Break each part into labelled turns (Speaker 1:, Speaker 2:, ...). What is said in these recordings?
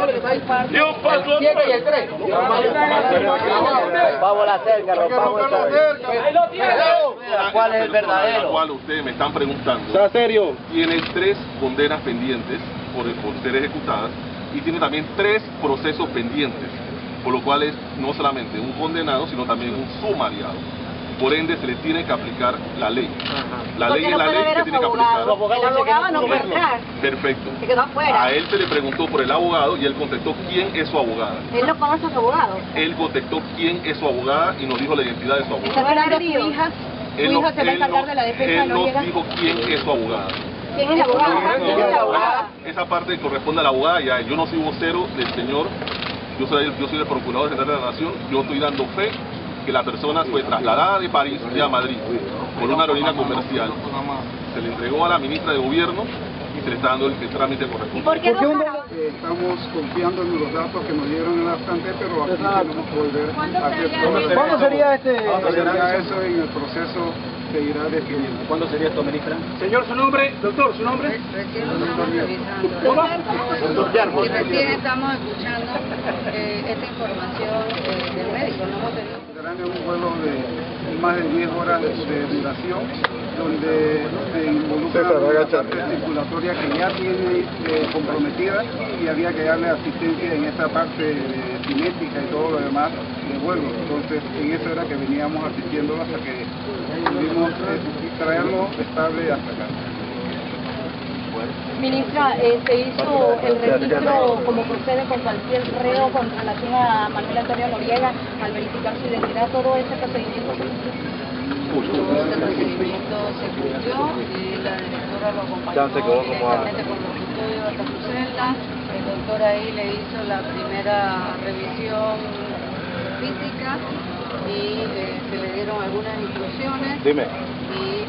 Speaker 1: Y un paso al frente. Y el 3.
Speaker 2: Rompamos la cerca, rompamos la cerca.
Speaker 1: Ahí lo tiene.
Speaker 2: ¿Cuál es el verdadero?
Speaker 3: La cual ustedes me están preguntando.
Speaker 4: ¿Sea serio?
Speaker 3: Tiene 3 condenas pendientes por ser ejecutadas y tiene también 3 procesos pendientes, por lo cual es no solamente un condenado, sino también un sumariado. Por ende, se le tiene que aplicar la ley. La ley es la ley que tiene que aplicar.
Speaker 5: El abogado no puede entrar.
Speaker 3: Perfecto.
Speaker 5: Se quedó afuera.
Speaker 3: A él se le preguntó por el abogado y él contestó quién es su abogada.
Speaker 5: Él no conoce a su abogado.
Speaker 3: Él contestó quién es su abogada y nos dijo la identidad de su abogada.
Speaker 5: Está hablando de su hija.
Speaker 3: Él no- él nos dijo quién es su abogada.
Speaker 5: ¿Quién es la abogada? ¿Quién es la abogada?
Speaker 3: Esa parte corresponde a la abogada y a él. Yo no soy vocero del señor, yo soy el procurador general de la nación. Yo estoy dando fe que la persona fue trasladada de París a Madrid por una aerolínea comercial. Se le entregó a la ministra de gobierno y se le está dando el trámite correspondiente.
Speaker 5: ¿Y por qué no?
Speaker 6: Estamos confiando en los datos que nos dieron en la bastante, pero aquí tenemos que volver a hacer.
Speaker 4: ¿Cuándo sería este?
Speaker 6: Sería eso en el proceso que irá definiendo.
Speaker 4: ¿Cuándo sería esto, ministra?
Speaker 1: Señor, su nombre, doctor, su nombre.
Speaker 7: Recién estamos revisando.
Speaker 4: Doctor
Speaker 7: Y recién estamos escuchando esta información del médico. No hemos tenido...
Speaker 6: Serán en un vuelo de más de 10 horas de duración, donde se involucra la parte circulatoria que ya tiene comprometida y había que darle asistencia en esta parte de cinética y todo lo demás de vuelo. Entonces, en eso era que veníamos asistiendo hasta que pudimos traerlo estable hasta acá.
Speaker 5: Ministra, se hizo el registro como procede con cualquier reo con relación a Manuel Antonio Noriega al verificar su identidad, todo ese procedimiento.
Speaker 7: Este procedimiento se cumplió y la directora lo acompañó directamente con los estudios hasta su celda. El doctor ahí le hizo la primera revisión física y se le dieron algunas instrucciones.
Speaker 4: Dime.
Speaker 7: Y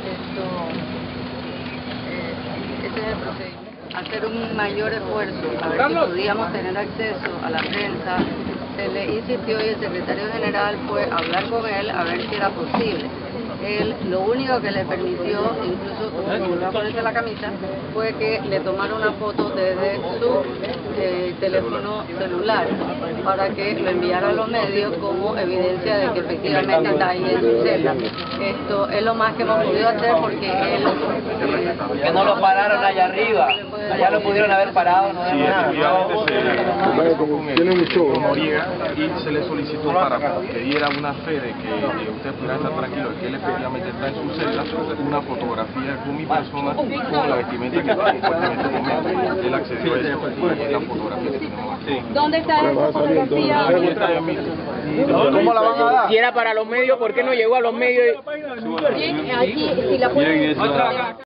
Speaker 7: ese es el procedimiento. Hacer un mayor esfuerzo a ver si podíamos tener acceso a la prensa. Se le insistió y el secretario general fue a hablar con él a ver si era posible. Él lo único que le permitió, incluso volvió a ponerse la camisa, fue que le tomara una foto desde su teléfono celular para que lo enviara a los medios como evidencia de que efectivamente está ahí en su celda. Esto es lo más que hemos podido hacer porque él...
Speaker 2: Que no lo pararon allá arriba. Allá lo pudieron haber parado, no
Speaker 3: Sí, efectivamente
Speaker 4: Tiene mucho.
Speaker 3: con Noriega y se le solicitó para que diera una fe de que usted pudiera estar tranquilo de que él efectivamente está en su celda, una fotografía con mi persona con la vestimenta que está en este momento. Él accedió a eso y es la fotografía que tenemos aquí.
Speaker 5: ¿Dónde está esa fotografía?
Speaker 3: Ahí está en mi...
Speaker 4: ¿Cómo la van a dar?
Speaker 2: Si era para los medios, ¿por qué no llegó a los medios?
Speaker 5: Aquí, si la pueden...